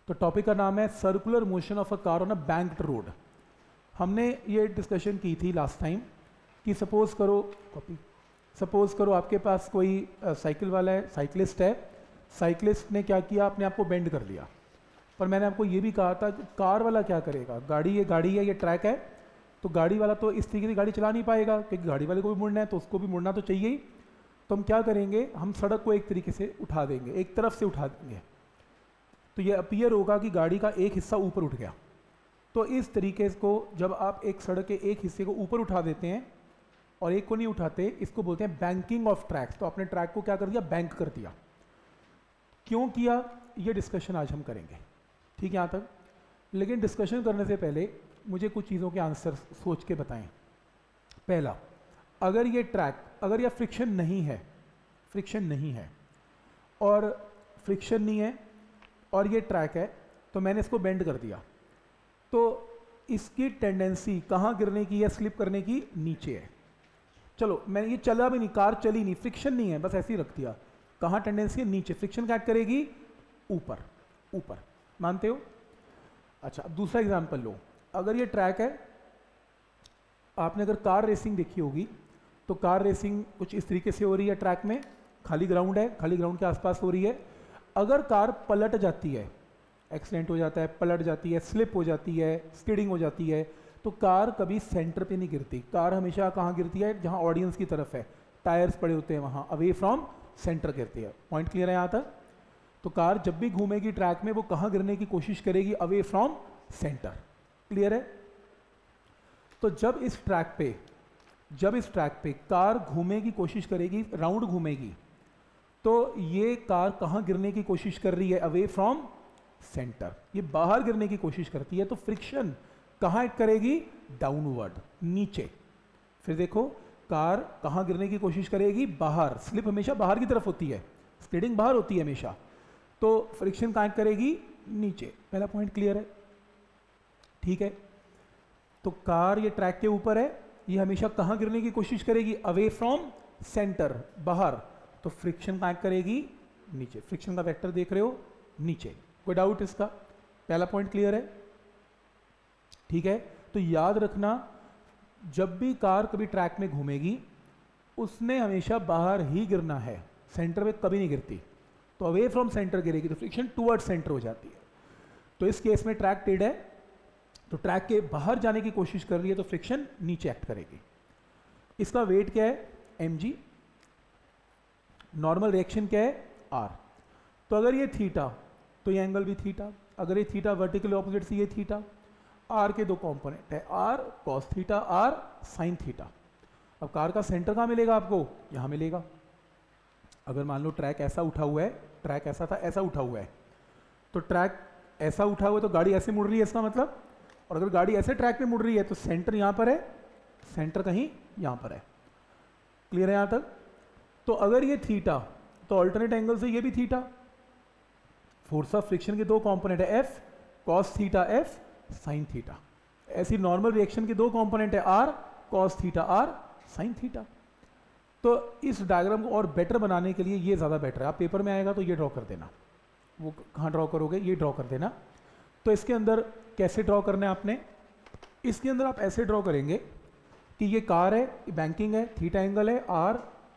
तो टॉपिक का नाम है circular motion of a car on a banked road. हमने ये डिस्कशन की थी लास्ट टाइम कि सपोज करो आपके पास कोई साइकिल वाला है, साइकिलिस्ट है। साइकिलिस्ट ने क्या किया, अपने आप को बेंड कर लिया। पर मैंने आपको ये भी कहा था कि कार वाला क्या करेगा, गाड़ी है, ये ट्रैक है, तो गाड़ी वाला तो इस तरीके से गाड़ी चला नहीं पाएगा, क्योंकि गाड़ी वाले को भी मुड़ना है तो उसको भी मुड़ना तो चाहिए ही। तो हम क्या करेंगे, हम सड़क को एक तरीके से उठा देंगे, एक तरफ से उठा देंगे, तो ये अपीयर होगा कि गाड़ी का एक हिस्सा ऊपर उठ गया। तो इस तरीके को जब आप एक सड़क के एक हिस्से को ऊपर उठा देते हैं और एक को नहीं उठाते, इसको बोलते हैं बैंकिंग ऑफ ट्रैक्स। तो अपने ट्रैक को क्या कर दिया, बैंक कर दिया। क्यों किया, ये डिस्कशन आज हम करेंगे, ठीक है यहाँ तक। लेकिन डिस्कशन करने से पहले मुझे कुछ चीज़ों के आंसर सोच के बताएं। पहला, अगर ये ट्रैक, अगर यह फ्रिक्शन नहीं है और फ्रिक्शन नहीं है और ये ट्रैक है, तो मैंने इसको बेंड कर दिया, तो इसकी टेंडेंसी कहाँ गिरने की है, स्लिप करने की, नीचे है। चलो मैंने ये चला भी नहीं, कार चली नहीं, फ्रिक्शन नहीं है, बस ऐसे ही रख दिया। कहाँ टेंडेंसी है, नीचे। फ्रिक्शन क्या करेगी, ऊपर। मानते हो? अच्छा, अब दूसरा एग्जांपल लो। अगर ये ट्रैक है, आपने अगर कार रेसिंग देखी होगी तो कार रेसिंग कुछ इस तरीके से हो रही है, ट्रैक में खाली ग्राउंड है, खाली ग्राउंड के आसपास हो रही है। अगर कार पलट जाती है, एक्सीडेंट हो जाता है, पलट जाती है, स्लिप हो जाती है, स्किडिंग हो जाती है, तो कार कभी सेंटर पे नहीं गिरती। कार हमेशा कहाँ गिरती है, जहाँ ऑडियंस की तरफ है, टायर्स पड़े होते हैं वहाँ, अवे फ्रॉम सेंटर गिरती है। पॉइंट क्लियर है यहाँ तक? तो कार जब भी घूमेगी ट्रैक में, वो कहाँ गिरने की कोशिश करेगी, अवे फ्रॉम सेंटर। क्लियर है? तो जब इस ट्रैक पे कार घूमने की कोशिश करेगी, राउंड घूमेगी, तो ये कार कहाँ गिरने की कोशिश कर रही है, अवे फ्रॉम सेंटर। ये बाहर गिरने की कोशिश करती है, तो फ्रिक्शन कहाँ एक्ट करेगी, डाउनवर्ड, नीचे। फिर देखो, कार कहाँ गिरने की कोशिश करेगी, बाहर। स्लिप हमेशा बाहर की तरफ होती है, स्किडिंग बाहर होती है हमेशा, तो फ्रिक्शन कहाँ एक्ट करेगी, नीचे। पहला पॉइंट क्लियर है? ठीक है। तो कार ये ट्रैक के ऊपर है, ये हमेशा कहाँ गिरने की कोशिश करेगी, अवे फ्रॉम सेंटर, बाहर, तो फ्रिक्शन कहाँ एक्ट करेगी, नीचे। फ्रिक्शन का वेक्टर देख रहे हो, नीचे। कोई डाउट इसका? पहला पॉइंट क्लियर है? ठीक है। तो याद रखना, जब भी कार कभी ट्रैक में घूमेगी, उसने हमेशा बाहर ही गिरना है, सेंटर में कभी नहीं गिरती। तो अवे फ्रॉम सेंटर गिरेगी तो फ्रिक्शन टुवर्ड सेंटर हो जाती है। तो इस केस में ट्रैक टेढ़ है, तो ट्रैक के बाहर जाने की कोशिश कर रही है, तो फ्रिक्शन नीचे एक्ट करेगी। इसका वेट क्या है, mg। नॉर्मल रिएक्शन क्या है, r। तो अगर ये थीटा, तो ये एंगल भी थीटा। अगर ये थीटा वर्टिकल ऑपोजिट से ये थीटा, r के दो कंपोनेंट है, r cos theta, r sin theta. अब कार का सेंटर कहाँ मिलेगा आपको, यहाँ मिलेगा। अगर मान लो ट्रैक ऐसा उठा हुआ है, ट्रैक ऐसा था, ऐसा उठा हुआ है, तो ट्रैक ऐसा उठा हुआ है तो गाड़ी ऐसे मुड़ रही है, इसका मतलब। और अगर गाड़ी ऐसे ट्रैक में मुड़ रही है तो सेंटर यहाँ पर है, सेंटर कहीं यहाँ पर है। क्लियर है यहाँ तक? तो अगर ये थीटा, तो अल्टरनेट एंगल से ये भी थीटा। फोर्स ऑफ फ्रिक्शन के दो कंपोनेंट है, F cos theta, F sin theta. ऐसी नॉर्मल रिएक्शन के दो कंपोनेंट है, R cos theta, R sin theta. तो इस डायग्राम को और बेटर बनाने के लिए ये ज़्यादा बेटर है। आप पेपर में आएगा तो ये ड्रॉ कर देना। वो कहाँ ड्रॉ करोगे, ये ड्रॉ कर देना। तो इसके अंदर कैसे ड्रॉ करना है आपने, इसके अंदर आप ऐसे ड्रॉ करेंगे कि ये कार है, बैंकिंग है, थीटा एंगल है, R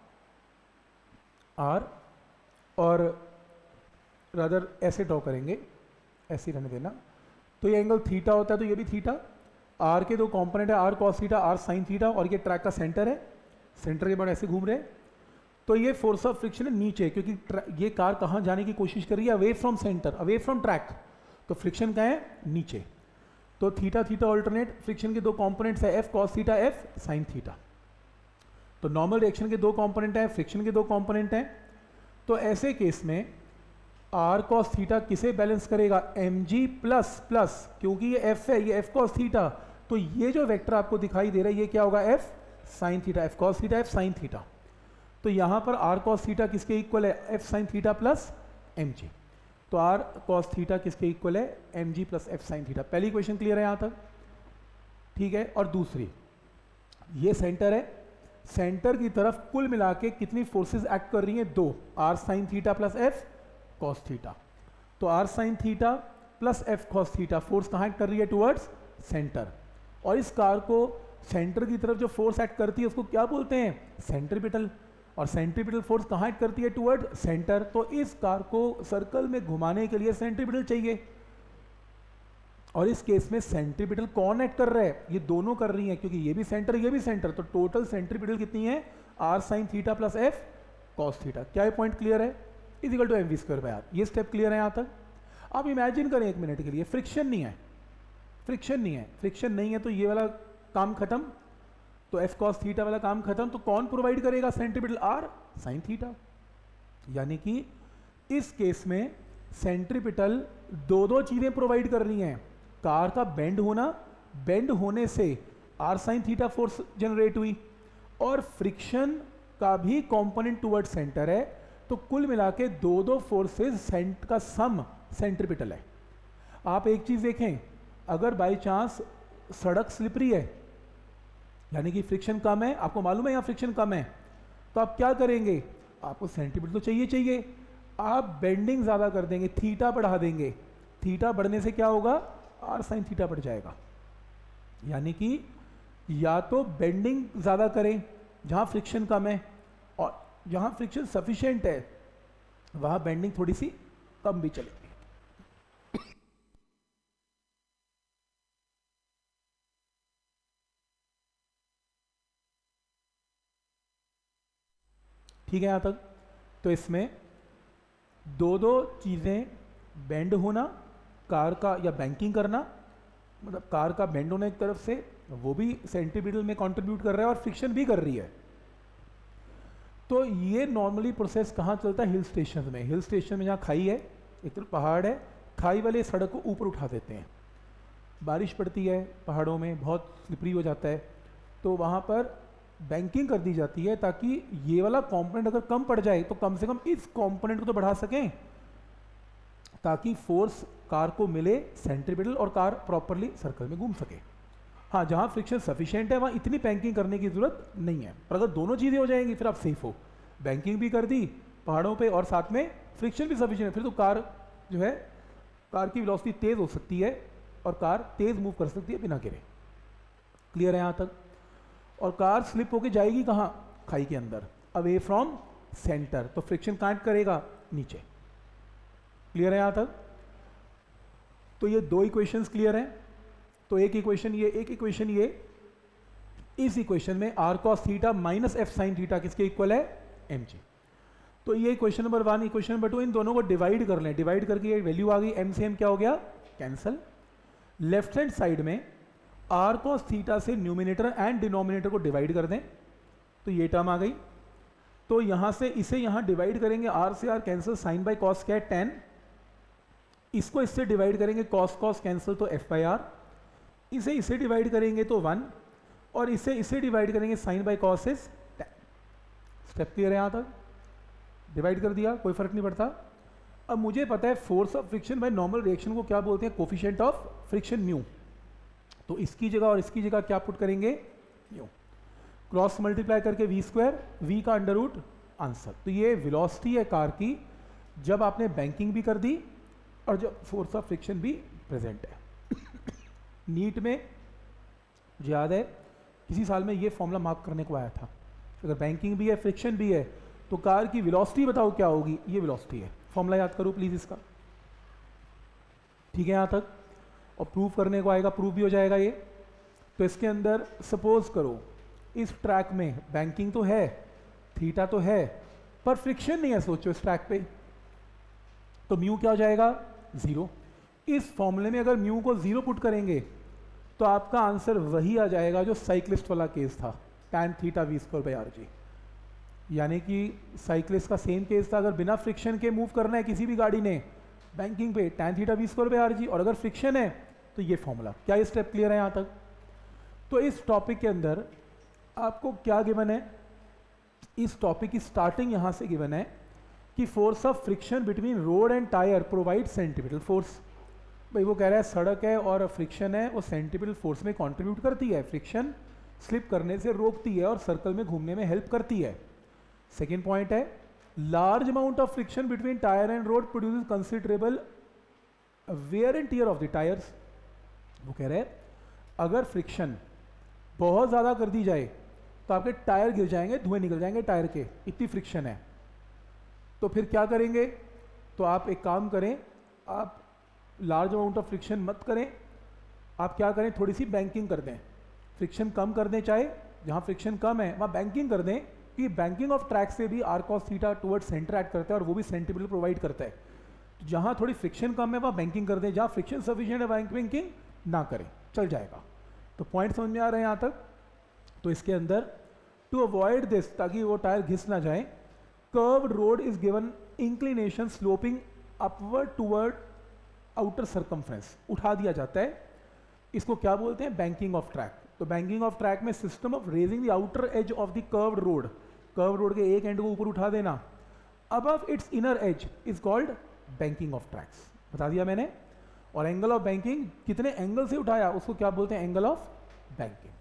और रादर ऐसे ड्रॉ करेंगे, ऐसे रहने देना। तो ये एंगल थीटा होता है, तो ये भी थीटा। R के दो कंपोनेंट है, R cos theta, R sin theta, और ये ट्रैक का सेंटर है, सेंटर के बाद ऐसे घूम रहे हैं। तो ये फोर्स ऑफ फ्रिक्शन है नीचे, क्योंकि ये कार कहाँ जाने की कोशिश कर रही है, away from centre, away from track, तो फ्रिक्शन कहाँ है, नीचे। तो थीटा थीटा ऑल्टरनेट, फ्रिक्शन के दो कंपोनेंट्स है, F cos theta, F sin theta. तो नॉर्मल रिएक्शन के दो कंपोनेंट है, फ्रिक्शन के दो कंपोनेंट हैं। तो ऐसे केस में R cos थीटा किसे बैलेंस करेगा, mg प्लस प्लस, क्योंकि ये F है, ये F cos थीटा, तो ये जो वेक्टर आपको दिखाई दे रहा है, ये क्या होगा, F sin theta, F cos theta, F sin theta. तो यहाँ पर R cos थीटा किसके इक्वल है, F sin theta plus mg। तो R cos थीटा किसके इक्वल है, mg plus F sin theta. पहली क्वेश्चन क्लियर है यहाँ तक? ठीक है। और दूसरी, ये सेंटर है, सेंटर की तरफ कुल मिला के कितनी फोर्सेस एक्ट कर रही हैं, दो, R sin theta plus F cos theta. तो R sin theta plus F cos theta, force कहाँ एक्ट कर रही है? Towards centre. और इस कार को सेंटर की तरफ जो फोर्स एक्ट करती है उसको क्या बोलते हैं? सेंट्रीपिटल। और सेंट्रीपिटल फोर्स कहाँ एक्ट करती है? Toward centre. तो इस कार को सर्कल में घुमाने के लिए सेंट्रीपिटल चाहिए, और इस केस में सेंट्रीपिटल कौन एक्ट कर रहा है? ये दोनों कर रही हैं, क्योंकि ये भी सेंटर ये भी सेंटर, तो टोटल सेंट्रीपिटल कितनी है? R sine theta plus F cos theta. क्या ये पॉइंट क्लियर है? Is equal to mv square by R. ये स्टेप क्लियर है यहाँ तक? आप इमेजिन करें एक मिनट के लिए, फ्रिक्शन नहीं है, फ्रिक्शन नहीं है, फ्रिक्शन नहीं है, तो ये वाला काम खत्म, तो एफ कॉस थीटा वाला काम खत्म। तो कौन प्रोवाइड करेगा सेंट्रीपिटल? Are sine theta. यानी कि इस केस में सेंट्रीपिटल दो चीजें प्रोवाइड कर रही हैं। कार का बेंड होना, बेंड होने से R sine theta force generate हुई, और फ्रिक्शन का भी कंपोनेंट टुवर्ड सेंटर है। तो कुल मिला के दो फोर्सेस का सम सेंट्रीपिटल है। आप एक चीज देखें, अगर बाई चांस सड़क स्लिपरी है, यानी कि फ्रिक्शन कम है, आपको मालूम है यहाँ फ्रिक्शन कम है, तो आप क्या करेंगे? आपको सेंट्रीपिटल तो चाहिए, आप बेंडिंग ज़्यादा कर देंगे, थीटा बढ़ा देंगे। थीटा बढ़ने से क्या होगा? आर साइन थीटा बढ़ जाएगा। यानी कि या तो बेंडिंग ज़्यादा करें जहाँ फ्रिक्शन कम है, और जहाँ फ्रिक्शन सफिशिएंट है वहाँ बेंडिंग थोड़ी सी कम भी चलेगी। ठीक है यहाँ तक? तो इसमें दो चीज़ें, बेंड होना कार का, या बैंकिंग करना, मतलब कार का बेंड होना एक तरफ से, वो भी सेंट्रीपिटल में कंट्रीब्यूट कर रहा है और फ्रिक्शन भी कर रही है। तो ये नॉर्मली प्रोसेस कहाँ चलता है? हिल स्टेशन में। हिल स्टेशन में जहाँ खाई है, एक तरफ पहाड़ है, खाई वाले सड़क को ऊपर उठा देते हैं, बारिश पड़ती है पहाड़ों में, बहुत स्लिपरी हो जाता है, तो वहाँ पर बैंकिंग कर दी जाती है ताकि ये वाला कंपोनेंट अगर कम पड़ जाए तो कम से कम इस कंपोनेंट को तो बढ़ा सकें, ताकि फोर्स कार को मिले सेंट्रीपिटल और कार प्रॉपरली सर्कल में घूम सके। हाँ, जहाँ फ्रिक्शन सफिशिएंट है वहाँ इतनी बैंकिंग करने की जरूरत नहीं है, पर अगर दोनों चीज़ें हो जाएंगी फिर आप सेफ हो, बैंकिंग भी कर दी पहाड़ों पे और साथ में फ्रिक्शन भी सफिशिएंट है, फिर तो कार जो है, कार की वेलोसिटी तेज़ हो सकती है और कार तेज़ मूव कर सकती है बिना गिरे। क्लियर है यहाँ तक? और कार स्लिप होके जाएगी कहाँ? खाई के अंदर, अवे फ्रॉम सेंटर, तो फ्रिक्शन कहाँ करेगा? नीचे। क्लियर है यहाँ तक? तो ये दो इक्वेशंस क्लियर हैं। तो एक इक्वेशन ये, एक इक्वेशन ये। इस इक्वेशन में R cos theta minus F sine theta किसके इक्वल है? M G. तो ये इक्वेशन नंबर 1, इक्वेशन नंबर 2, इन दोनों को डिवाइड कर लें, डिवाइड करके ये वैल्यू आ गई, एम से एम क्या हो गया? कैंसल। लेफ्ट हैंड साइड में आर कॉस थीटा से न्यूमिनेटर एंड डिनोमिनेटर को डिवाइड कर दें, तो ये टर्म आ गई। तो यहाँ से इसे यहाँ डिवाइड करेंगे, आर से R cancel, sine by cos क्या है? 10। इसको इससे डिवाइड करेंगे, कॉस कॉस कैंसिल, तो एफ बाई आर। इसे इसे डिवाइड करेंगे तो 1, और इसे डिवाइड करेंगे, sine by cos is 10। Step clear है यहाँ तक? डिवाइड कर दिया, कोई फर्क नहीं पड़ता। अब मुझे पता है force of friction by normal reaction को क्या बोलते हैं? Coefficient of friction mu. तो इसकी जगह और इसकी जगह क्या पुट करेंगे? म्यू। क्रॉस मल्टीप्लाई करके वी स्क्वायर, वी का अंडर रूट आंसर। तो ये वेलोसिटी है कार की जब आपने बैंकिंग भी कर दी और जब फोर्स ऑफ फ्रिक्शन भी प्रेजेंट है। नीट में मुझे याद है किसी साल में ये फॉर्मूला मार्क करने को आया था, अगर बैंकिंग भी है फ्रिक्शन भी है तो कार की वेलोसिटी बताओ क्या होगी? ये वेलोसिटी है। फॉर्मूला याद करो प्लीज इसका। ठीक है यहाँ तक? और प्रूव करने को आएगा, प्रूव भी हो जाएगा ये। तो इसके अंदर सपोज करो इस ट्रैक में बैंकिंग तो है, थीटा तो है, पर फ्रिक्शन नहीं है, सोचो इस ट्रैक पे, तो म्यू क्या हो जाएगा? 0। इस फॉर्मूले में अगर म्यू को 0 पुट करेंगे तो आपका आंसर वही आ जाएगा जो साइक्लिस्ट वाला केस था, tan theta V square by R G. यानी कि साइक्लिस्ट का सेम केस था, अगर बिना फ्रिक्शन के मूव करना है किसी भी गाड़ी ने बैंकिंग पे, tan theta V square by R G, और अगर फ्रिक्शन है तो ये फॉर्मूला। क्या ये स्टेप क्लियर है यहाँ तक? तो इस टॉपिक के अंदर आपको क्या गिवन है? इस टॉपिक की स्टार्टिंग यहाँ से गिवन है कि force of friction between road and tyre provide centripetal force. भाई वो कह रहा है सड़क है और फ्रिक्शन है, वो सेंट्रीपिटल फोर्स में कंट्रीब्यूट करती है, फ्रिक्शन स्लिप करने से रोकती है और सर्कल में घूमने में हेल्प करती है। सेकेंड पॉइंट है large amount of friction between tyre and road produces considerable wear and tear of the tyres, वो कह रहे हैं अगर फ्रिक्शन बहुत ज़्यादा कर दी जाए तो आपके टायर गिर जाएंगे, धुएं निकल जाएंगे टायर के, इतनी फ्रिक्शन है। तो फिर क्या करेंगे, तो आप एक काम करें, आप लार्ज अमाउंट ऑफ फ्रिक्शन मत करें, आप क्या करें, थोड़ी सी बैंकिंग कर दें, फ्रिक्शन कम कर दें, चाहे जहाँ फ्रिक्शन कम है वहाँ बैंकिंग कर दें, कि बैंकिंग ऑफ ट्रैक से भी R cos theta towards centre act करता है और वो भी सेंटिमेंटल प्रोवाइड करता है। तो जहाँ थोड़ी फ्रिक्शन कम है वहाँ बैंकिंग कर दें, जहाँ फ्रिक्शन सफिशिएंट है वहाँ बैंकिंग ना करें, चल जाएगा। तो पॉइंट समझ में आ रहे हैं यहाँ तक। तो इसके अंदर टू अवॉइड दिस, ताकि वो टायर घिस ना जाए, curved road is given inclination sloping upward toward outer circumference, उठा दिया जाता है। इसको क्या बोलते हैं, बैंकिंग ऑफ ट्रैक। तो बैंकिंग ऑफ ट्रैक में system of raising the outer edge of the curved road, curved road के एक एंड को ऊपर उठा देना, above its inner edge is called banking of tracks, बता दिया मैंने। और एंगल ऑफ बैंकिंग, कितने एंगल से उठाया, उसको क्या बोलते हैं, एंगल ऑफ बैंकिंग।